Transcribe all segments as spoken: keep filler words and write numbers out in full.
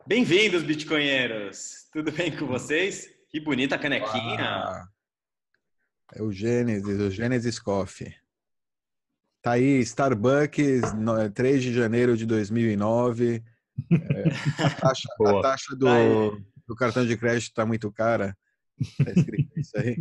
Bem-vindos, bitcoinheiros! Tudo bem com vocês? Que bonita canequinha! Ah, é o Gênesis, o Gênesis Coffee. Tá aí, Starbucks, no- três de janeiro de dois mil e nove. É, a taxa, a Boa. taxa Tá do, aí. do cartão de crédito tá muito cara. Tá escrito isso aí.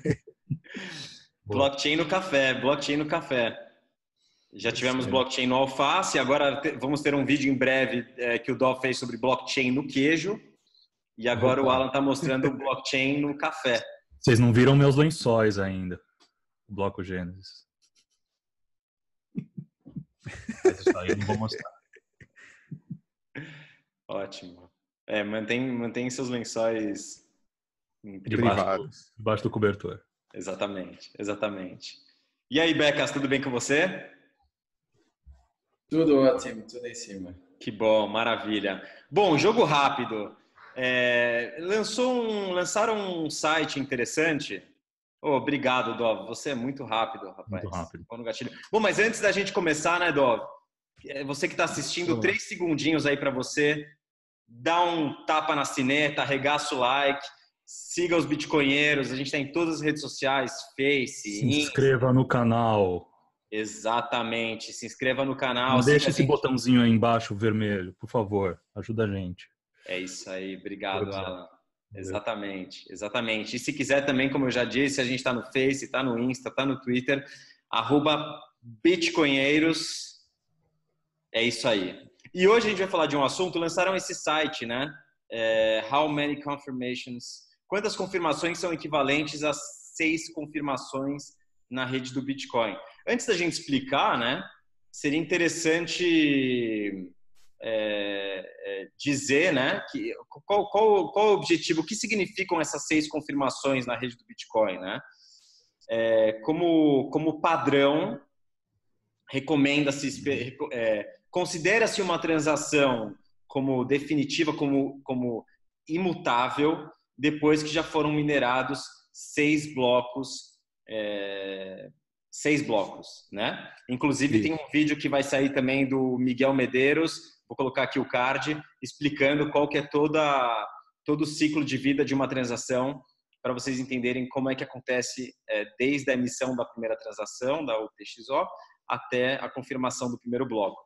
Boa. Blockchain no café, blockchain no café. Já tivemos Isso aí. blockchain no alface, agora te- vamos ter um vídeo em breve é, que o Dó fez sobre blockchain no queijo. E agora o Opa. Alan está mostrando o blockchain no café. Vocês não viram meus lençóis ainda. O bloco Gênesis. Mas isso aí eu não vou mostrar. Ótimo. É, mantém, mantém seus lençóis em privado. Debaixo do, Privados. debaixo do cobertor. Exatamente, exatamente. E aí, Becas, tudo bem com você? Tudo ótimo, tudo em cima. Que bom, maravilha. Bom, jogo rápido. É, lançou um, lançaram um site interessante. Oh, obrigado, Dov. Você é muito rápido, rapaz. Muito rápido. Pô no gatilho. Bom, mas antes da gente começar, né, Dov? É, Você que está assistindo, Isso. três segundinhos aí para você. Dá um tapa na sineta, arregaça o like, siga os bitcoinheiros. A gente está em todas as redes sociais, Face, Se Insta. inscreva no canal. Exatamente. Se inscreva no canal. Não siga deixe a esse gente. botãozinho aí embaixo vermelho, por favor. Ajuda a gente. É isso aí. Obrigado, Obrigado. Alan. Exatamente, exatamente. E se quiser também, como eu já disse, a gente está no Face, está no Insta, está no Twitter, arroba bitcoinheiros. É isso aí. E hoje a gente vai falar de um assunto, lançaram esse site, né? É, How many confirmations? Quantas confirmações são equivalentes a seis confirmações na rede do Bitcoin? Antes da gente explicar, né? Seria interessante é, é, dizer, né? Que, qual, qual, qual o objetivo, o que significam essas seis confirmações na rede do Bitcoin, né? É, como, como padrão, recomenda-se, é, considera-se uma transação como definitiva, como, como imutável, depois que já foram minerados seis blocos, é, seis blocos, né? Inclusive Isso. tem um vídeo que vai sair também do Miguel Medeiros, vou colocar aqui o card, explicando qual que é toda, todo o ciclo de vida de uma transação, para vocês entenderem como é que acontece é, desde a emissão da primeira transação, da U T X O, até a confirmação do primeiro bloco.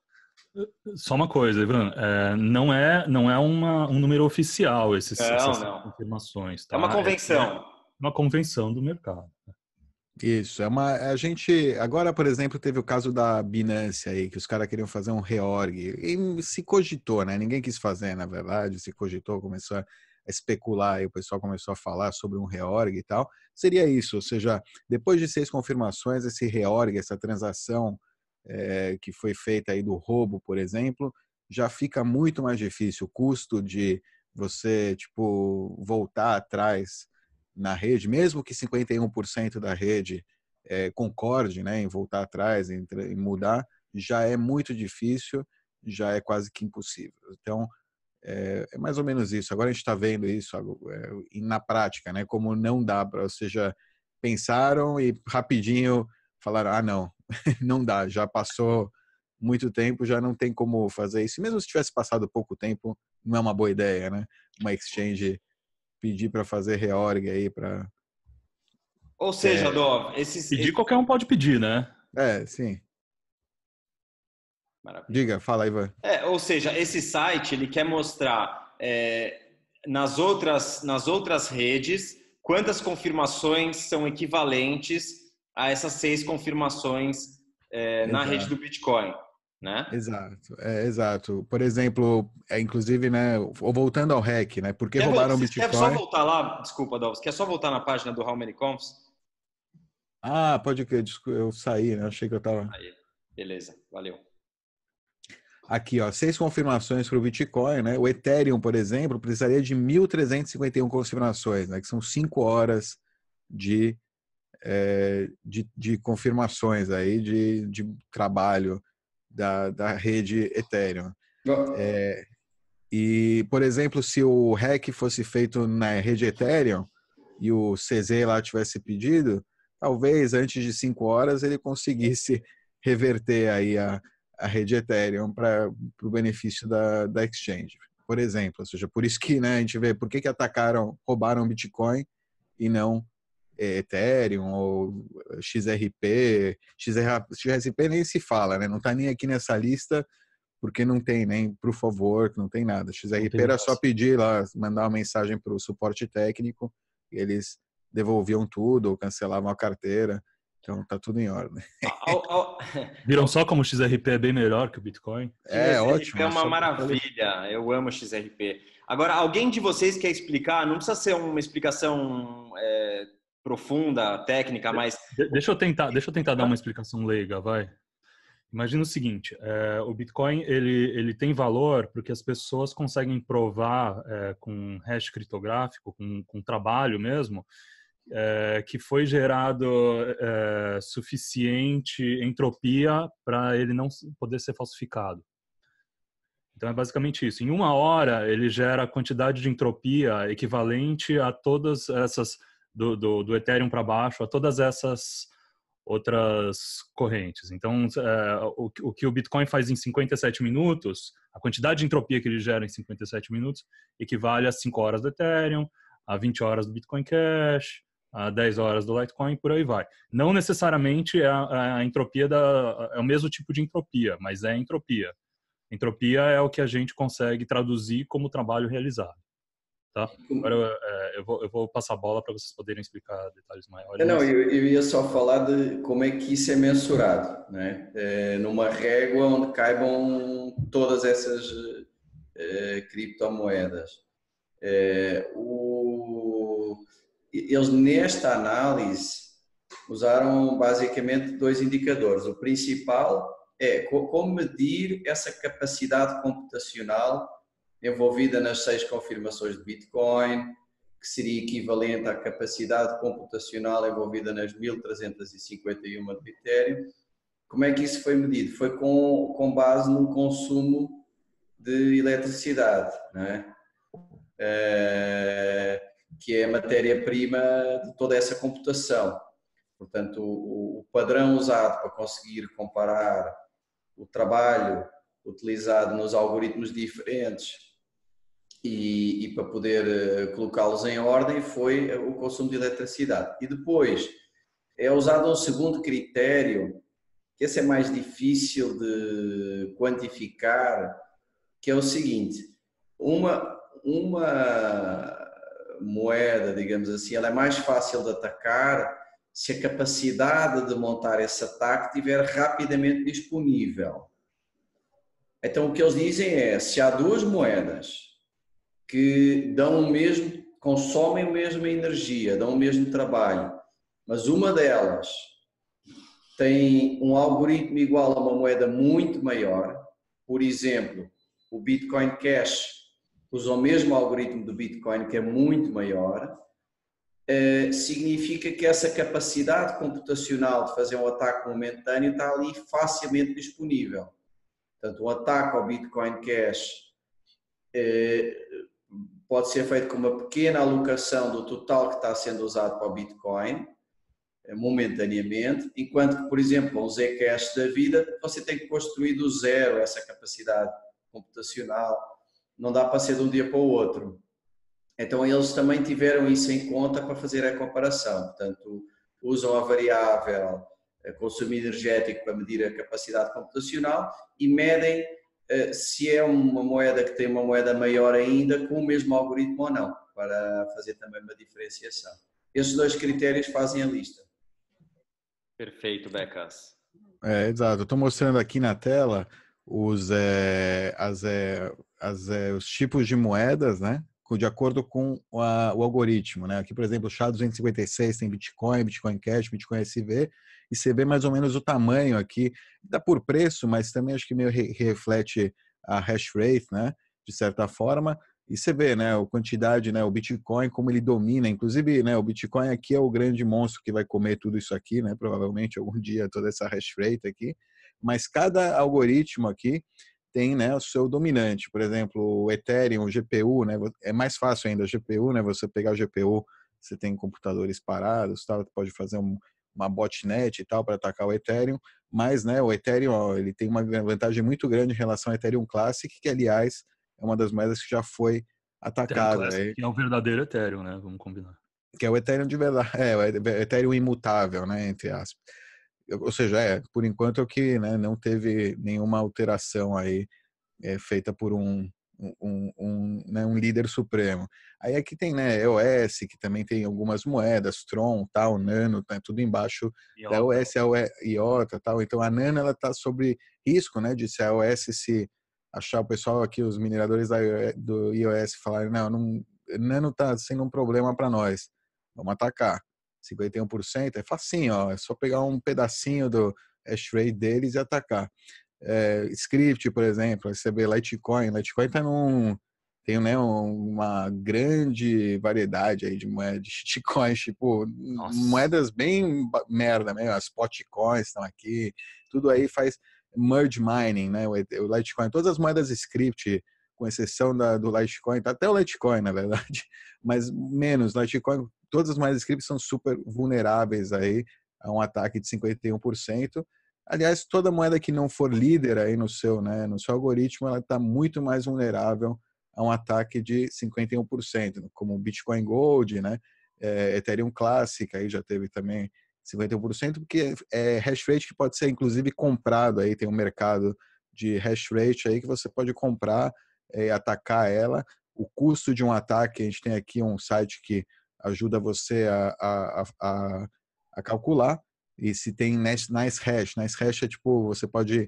Só uma coisa, Ivan. É, não é, não é uma, um número oficial esses, Não, essas não. confirmações. É uma Tá? convenção. É uma convenção do mercado. Isso, é uma, a gente, agora, por exemplo, teve o caso da Binance aí, que os caras queriam fazer um reorg, e se cogitou, né? Ninguém quis fazer, na verdade, se cogitou, começou a especular, e o pessoal começou a falar sobre um reorg e tal. Seria isso, ou seja, depois de seis confirmações, esse reorg, essa transação é, que foi feita aí do roubo, por exemplo, já fica muito mais difícil. O custo de você, tipo, voltar atrás na rede, mesmo que cinquenta e um por cento da rede é, concorde, né, em voltar atrás, em, em mudar, já é muito difícil, já é quase que impossível. Então, é, é mais ou menos isso. Agora a gente está vendo isso é, na prática, né, como não dá para, ou seja, pensaram e rapidinho falaram, ah, não, não dá, já passou muito tempo, já não tem como fazer isso. Mesmo se tivesse passado pouco tempo, não é uma boa ideia, né? Uma exchange pedir para fazer reorg aí para. Ou seja, Dov, esses... Pedir esse- qualquer um pode pedir, né? É, sim. Maravilha. Diga, fala, Ivan. É, ou seja, esse site ele quer mostrar é, nas, outras, nas outras redes quantas confirmações são equivalentes a essas seis confirmações é, na Exato. rede do Bitcoin, né? Exato, é, exato. Por exemplo, é, inclusive, né, voltando ao hack, né, por que Quer, roubaram o vo- quer só Bitcoin? voltar lá? Desculpa, Dov, quer só voltar na página do How Many Confs? Ah, pode crer, desculpa, eu saí, né, achei que eu estava... Aí, beleza, valeu. Aqui, ó, seis confirmações para o Bitcoin, né, o Ethereum, por exemplo, precisaria de mil trezentas e cinquenta e um confirmações, né, que são cinco horas de, é, de, de confirmações aí, de, de trabalho da, da rede Ethereum. Bom, É, e, por exemplo, se o hack fosse feito na rede Ethereum e o C Z lá tivesse pedido, talvez antes de cinco horas ele conseguisse reverter aí a, a rede Ethereum para o benefício da, da exchange. por exemplo. Ou seja, por isso que, né, a gente vê por que, que atacaram, roubaram Bitcoin e não é, Ethereum ou X R P. X R P nem se fala, né? Não está nem aqui nessa lista porque não tem nem Proof of Work, não tem nada. X R P era só pedir lá, mandar uma mensagem para o suporte técnico e eles devolviam tudo ou cancelavam a carteira. Então tá tudo em ordem. Ao, ao... Viram só como o X R P é bem melhor que o Bitcoin? É ótimo. É uma maravilha. Eu amo X R P. Agora, alguém de vocês quer explicar? Não precisa ser uma explicação é, profunda, técnica, mas... Deixa eu tentar, deixa eu tentar dar uma explicação leiga, vai. Imagina o seguinte, é, o Bitcoin ele, ele tem valor porque as pessoas conseguem provar é, com hash criptográfico, com, com trabalho mesmo, é, que foi gerado é, suficiente entropia para ele não poder ser falsificado. Então é basicamente isso. Em uma hora ele gera a quantidade de entropia equivalente a todas essas, do, do, do Ethereum para baixo, a todas essas outras correntes. Então, é, o, o que o Bitcoin faz em cinquenta e sete minutos, a quantidade de entropia que ele gera em cinquenta e sete minutos equivale a cinco horas do Ethereum, a vinte horas do Bitcoin Cash, a dez horas do Litecoin, por aí vai. Não necessariamente é a, a entropia da, é o mesmo tipo de entropia, mas é entropia. Entropia é o que a gente consegue traduzir como trabalho realizado. Tá? Agora eu, é, eu, vou, eu vou passar a bola para vocês poderem explicar detalhes maiores. Não, eu, eu ia só falar de como é que isso é mensurado, né? É, numa régua onde caibam todas essas é, criptomoedas. É, o, eles, nesta análise, usaram basicamente dois indicadores. O principal é como medir essa capacidade computacional envolvida nas seis confirmações de Bitcoin, que seria equivalente à capacidade computacional envolvida nas mil trezentas e cinquenta e uma de Ethereum. Como é que isso foi medido? Foi com, com base no consumo de eletricidade, não é? É, que é a matéria-prima de toda essa computação. Portanto, o, o padrão usado para conseguir comparar o trabalho utilizado nos algoritmos diferentes E, e para poder uh, colocá-los em ordem foi uh, o consumo de eletricidade. E depois é usado um segundo critério, que esse é mais difícil de quantificar, que é o seguinte: uma, uma moeda, digamos assim, ela é mais fácil de atacar se a capacidade de montar esse ataque estiver rapidamente disponível. Então o que eles dizem é, se há duas moedas que dão o mesmo, consomem a mesma energia, dão o mesmo trabalho, mas uma delas tem um algoritmo igual a uma moeda muito maior, por exemplo, o Bitcoin Cash usa o mesmo algoritmo do Bitcoin, que é muito maior, eh, significa que essa capacidade computacional de fazer um ataque momentâneo está ali facilmente disponível. Portanto, um ataque ao Bitcoin Cash eh, pode ser feito com uma pequena alocação do total que está sendo usado para o Bitcoin, momentaneamente, enquanto que, por exemplo, o Zcash da vida, você tem que construir do zero essa capacidade computacional, não dá para ser de um dia para o outro. Então, eles também tiveram isso em conta para fazer a comparação, portanto, usam a variável consumo energético para medir a capacidade computacional e medem se é uma moeda que tem uma moeda maior ainda com o mesmo algoritmo ou não, para fazer também uma diferenciação. Esses dois critérios fazem a lista. Perfeito, Becas. É, exato. Estou mostrando aqui na tela os, é, as, é, as, é, os tipos de moedas, né? De acordo com a, o algoritmo, né? Aqui, por exemplo, o S H A duzentos e cinquenta e seis tem Bitcoin, Bitcoin Cash, Bitcoin S V, e você vê mais ou menos o tamanho aqui, dá por preço, mas também acho que meio re reflete a hash rate, né? De certa forma, e você vê, né? A quantidade, né? O Bitcoin, como ele domina, inclusive, né? O Bitcoin aqui é o grande monstro que vai comer tudo isso aqui, né? Provavelmente algum dia toda essa hash rate aqui, mas cada algoritmo aqui tem, né, o seu dominante. Por exemplo, o Ethereum, o G P U, né, é mais fácil ainda o G P U, né, você pegar o G P U, você tem computadores parados, tal, pode fazer um, uma botnet e tal para atacar o Ethereum, mas, né, o Ethereum, ó, ele tem uma vantagem muito grande em relação ao Ethereum Classic, que aliás é uma das moedas que já foi atacada. Classic, que é o verdadeiro Ethereum, né? Vamos combinar. Que é o Ethereum de verdade, é, o Ethereum imutável, né, entre aspas. Ou seja, é, por enquanto é o que, né, não teve nenhuma alteração aí é, feita por um, um, um, né, um líder supremo. Aí aqui tem, né, E O S, que também tem algumas moedas, Tron, tal, Nano, tá tudo embaixo da E O S, a IOTA, tal. Então a Nano, ela tá sobre risco, né, de se a E O S se achar o pessoal aqui, os mineradores da, do I O S falarem, não, não, Nano tá sendo um problema para nós. Vamos atacar. cinquenta e um por cento é facinho, ó, é só pegar um pedacinho do hash rate deles e atacar. É, script, por exemplo, receber Litecoin. Litecoin tá num, tem, né, uma grande variedade aí de moedas, de shitcoins, tipo, Nossa. moedas bem merda, né? As potcoins estão aqui, tudo aí faz merge mining, né? O Litecoin, todas as moedas script, com exceção da, do Litecoin, tá até o Litecoin, na verdade, mas menos. Litecoin, todas as moedas script são super vulneráveis aí a um ataque de cinquenta e um por cento. Aliás, toda moeda que não for líder aí no seu, né, no seu algoritmo, ela está muito mais vulnerável a um ataque de cinquenta e um por cento, como o Bitcoin Gold, né, é, Ethereum Classic, aí já teve também cinquenta e um por cento, porque é hash rate que pode ser inclusive comprado, aí tem um mercado de hash rate aí que você pode comprar e é, atacar ela. O custo de um ataque, a gente tem aqui um site que ajuda você a, a, a, a calcular, e se tem nice hash, nice hash é tipo, você pode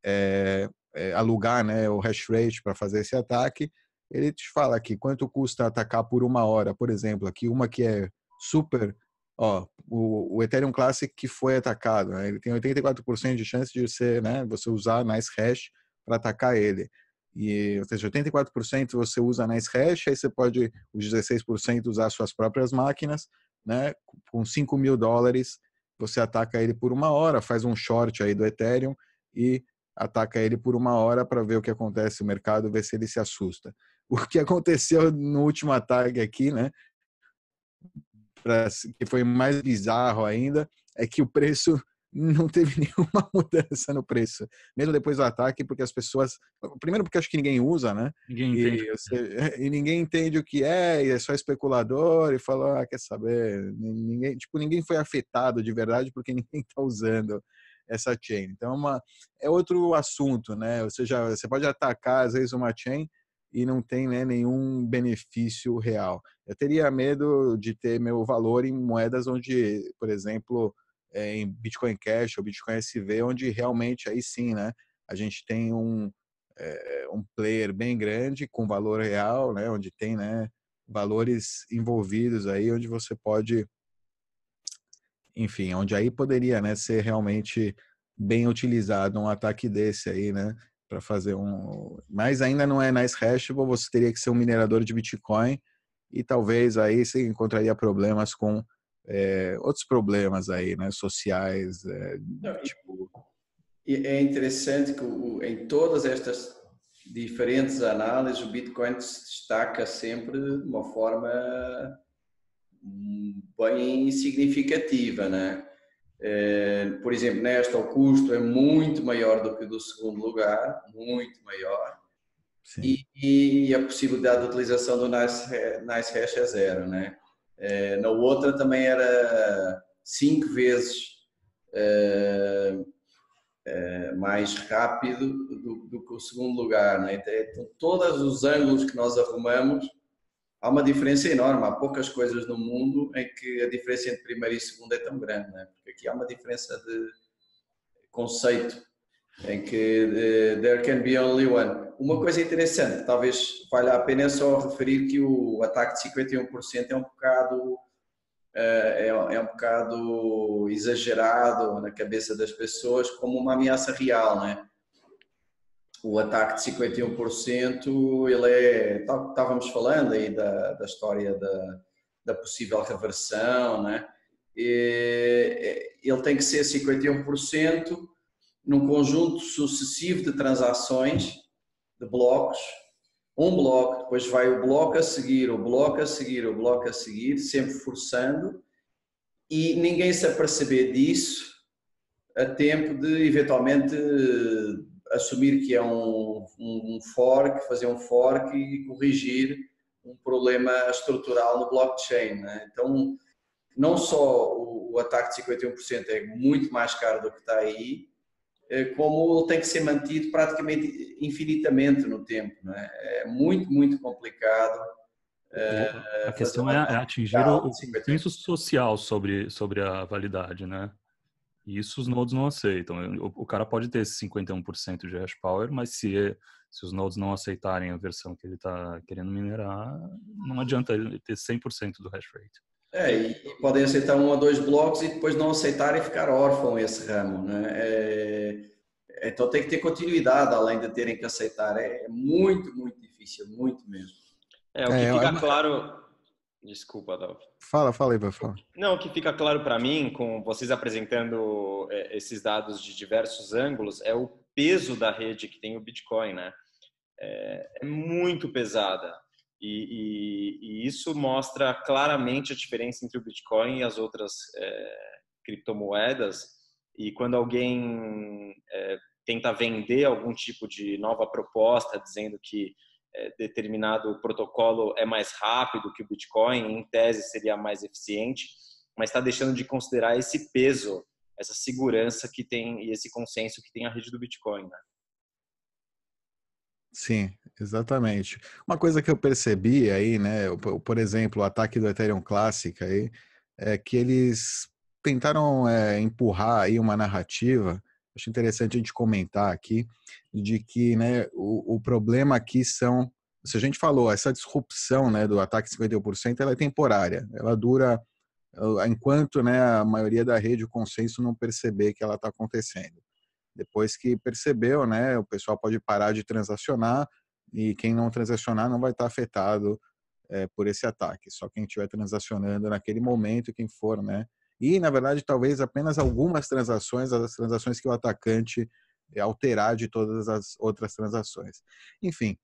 é, é, alugar, né, o hash rate para fazer esse ataque. Ele te fala aqui quanto custa atacar por uma hora, por exemplo, aqui uma que é super, ó, o, o Ethereum Classic que foi atacado, né, ele tem oitenta e quatro por cento de chance de ser, né, você usar nice hash para atacar ele. E, ou seja, oitenta e quatro por cento você usa nice hash, aí você pode, os dezesseis por cento usar suas próprias máquinas, né, com cinco mil dólares, você ataca ele por uma hora, faz um short aí do Ethereum e ataca ele por uma hora para ver o que acontece no mercado, ver se ele se assusta. O que aconteceu no último ataque aqui, né, pra, que foi mais bizarro ainda, é que o preço não teve nenhuma mudança no preço, mesmo depois do ataque, porque as pessoas, primeiro porque acho que ninguém usa, né? Ninguém e, entende. Você, e ninguém entende o que é, e é só especulador, e fala, ah, quer saber, ninguém, tipo, ninguém foi afetado de verdade porque ninguém está usando essa chain. Então, é, uma, é outro assunto, né? Ou seja, você pode atacar, às vezes, uma chain e não tem, né, nenhum benefício real. Eu teria medo de ter meu valor em moedas onde, por exemplo, é, em Bitcoin Cash ou Bitcoin S V, onde realmente aí sim, né, a gente tem um, é, um player bem grande com valor real, né, onde tem, né, valores envolvidos aí, onde você pode, enfim, onde aí poderia, né, ser realmente bem utilizado um ataque desse aí, né, para fazer um... Mas ainda não é nice hashable, você teria que ser um minerador de Bitcoin e talvez aí você encontraria problemas com É, outros problemas aí, né, sociais. É, Não, tipo... É interessante que o, em todas estas diferentes análises o Bitcoin se destaca sempre de uma forma bem significativa, né? É, por exemplo, nesta o custo é muito maior do que o do segundo lugar, muito maior. E, e a possibilidade de utilização do Nice, nice Hash é zero, né? Uh, na outra também era cinco vezes uh, uh, mais rápido do, do que o segundo lugar, né? Então, todos os ângulos que nós arrumamos, há uma diferença enorme. Há poucas coisas no mundo em que a diferença entre primeiro e segundo é tão grande, né? Porque aqui há uma diferença de conceito em que uh, there can be only one. Uma coisa interessante, talvez valha a pena só referir que o ataque de cinquenta e um por cento é um bocado, uh, é, é um bocado exagerado na cabeça das pessoas como uma ameaça real, né? O ataque de cinquenta e um por cento, ele é, estávamos falando aí da, da história da, da possível reversão, né? E, ele tem que ser cinquenta e um por cento num conjunto sucessivo de transações, de blocos, um bloco, depois vai o bloco a seguir, o bloco a seguir, o bloco a seguir, sempre forçando, e ninguém se aperceber disso a tempo de eventualmente assumir que é um, um fork, fazer um fork e corrigir um problema estrutural no blockchain, né? Então, não só o, o ataque de cinquenta e um por cento é muito mais caro do que está aí, como ele tem que ser mantido praticamente infinitamente no tempo, né? É muito, muito complicado. A questão é, é atingir o, o consenso social sobre, sobre a validade, né? E isso os nodes não aceitam. O, o cara pode ter esse cinquenta e um por cento de hash power, mas se, se os nodes não aceitarem a versão que ele está querendo minerar, não adianta ele ter cem por cento do hash rate. É, e, e podem aceitar um ou dois blocos e depois não aceitar e ficar órfão esse ramo, né? É, então tem que ter continuidade, além de terem que aceitar. É muito, muito difícil, muito mesmo. É, o que é, fica é... claro... Desculpa, Adolfo. Fala, fala aí, vai falar. Não, o que fica claro para mim, com vocês apresentando esses dados de diversos ângulos, é o peso da rede que tem o Bitcoin, né? É, é muito pesada. E, e, e isso mostra claramente a diferença entre o Bitcoin e as outras é, criptomoedas. E quando alguém é, tenta vender algum tipo de nova proposta, dizendo que é, determinado protocolo é mais rápido que o Bitcoin, em tese seria mais eficiente, mas está deixando de considerar esse peso, essa segurança que tem e esse consenso que tem a rede do Bitcoin, né? Sim, exatamente. Uma coisa que eu percebi aí, né, por exemplo, o ataque do Ethereum Classic aí, é que eles tentaram é, empurrar aí uma narrativa, acho interessante a gente comentar aqui, de que, né, o, o problema aqui são, se a gente falou, essa disrupção, né, do ataque cinquenta e um por cento, ela é temporária, ela dura enquanto, né, a maioria da rede, o consenso não perceber que ela está acontecendo. Depois que percebeu, né, o pessoal pode parar de transacionar e quem não transacionar não vai estar afetado é, por esse ataque. Só quem estiver transacionando naquele momento, quem for, né? E, na verdade, talvez apenas algumas transações, as transações que o atacante alterar de todas as outras transações. Enfim,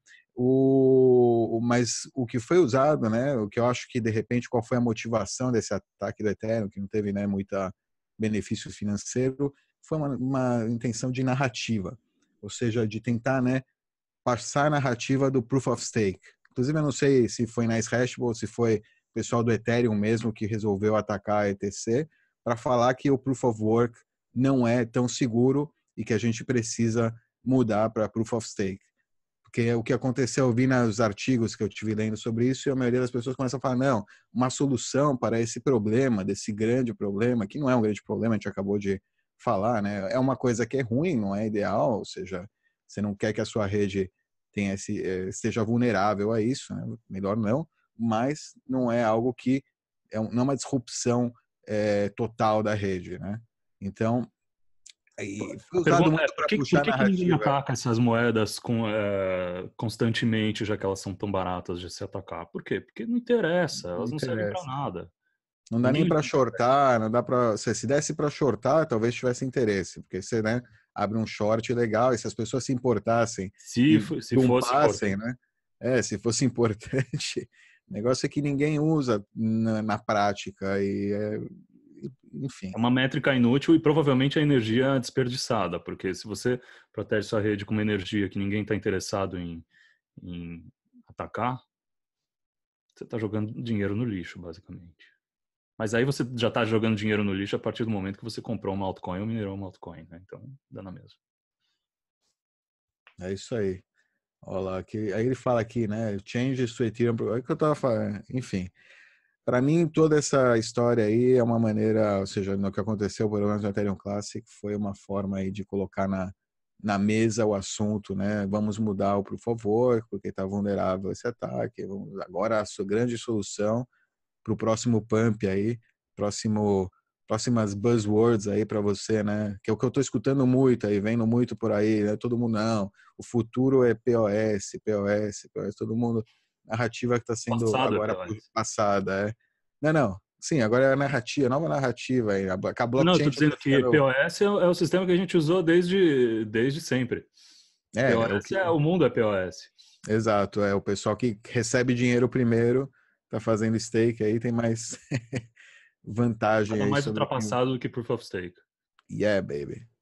o, mas o que foi usado, né, o que eu acho que, de repente, qual foi a motivação desse ataque do Ethereum, que não teve, né, muita benefício financeiro, foi uma, uma intenção de narrativa, ou seja, de tentar, né, passar a narrativa do Proof of Stake. Inclusive, eu não sei se foi na Hashable ou se foi o pessoal do Ethereum mesmo que resolveu atacar a E T C para falar que o Proof of Work não é tão seguro e que a gente precisa mudar para Proof of Stake. Porque o que aconteceu, eu vi nos artigos que eu tive lendo sobre isso e a maioria das pessoas começa a falar, não, uma solução para esse problema, desse grande problema, que não é um grande problema, a gente acabou de falar, né? É uma coisa que é ruim, não é ideal, ou seja, você não quer que a sua rede tenha esse, esteja vulnerável a isso, né? Melhor não, mas não é algo que é não é uma disrupção é, total da rede, né? Então, e foi usado muito para puxar por que, que ninguém ataca essas moedas com, é, constantemente, já que elas são tão baratas de se atacar? Por quê? Porque não interessa, elas não, não servem para nada. Não dá nem para shortar, não dá para. Se desse para shortar, talvez tivesse interesse, porque você, né, abre um short legal e se as pessoas se importassem, se, se fosse passem, né? É, se fosse importante. O negócio é que ninguém usa na, na prática e, é, enfim. É uma métrica inútil e provavelmente a energia é desperdiçada, porque se você protege sua rede com uma energia que ninguém está interessado em, em atacar, você está jogando dinheiro no lixo, basicamente. Mas aí você já está jogando dinheiro no lixo a partir do momento que você comprou uma altcoin ou minerou uma altcoin, né? Então, dá na mesma. É isso aí. Olha lá, que, aí ele fala aqui, né? Change to Ethereum. É que eu tava falando. Enfim, para mim, toda essa história aí é uma maneira, ou seja, no que aconteceu, pelo menos no Ethereum Classic, foi uma forma aí de colocar na, na mesa o assunto, né? Vamos mudar o Proof of Work, porque está vulnerável esse ataque. Vamos, agora, a sua grande solução para o próximo pump aí, próximo, próximas buzzwords aí para você, né? Que é o que eu estou escutando muito aí, vendo muito por aí, né? Todo mundo, não, o futuro é P O S, P O S, P O S, todo mundo, narrativa que está sendo Passado agora é passada, é. Não, não, sim, agora é a narrativa, nova narrativa aí, a blockchain. Não, estou dizendo que P O S é o, é o sistema que a gente usou desde, desde sempre. É, P O S é o, que... é o mundo é P O S. Exato, é o pessoal que recebe dinheiro primeiro, tá fazendo stake aí, tem mais vantagem. Nada aí mais sobre ultrapassado quem... do que Proof of Stake. Yeah, baby.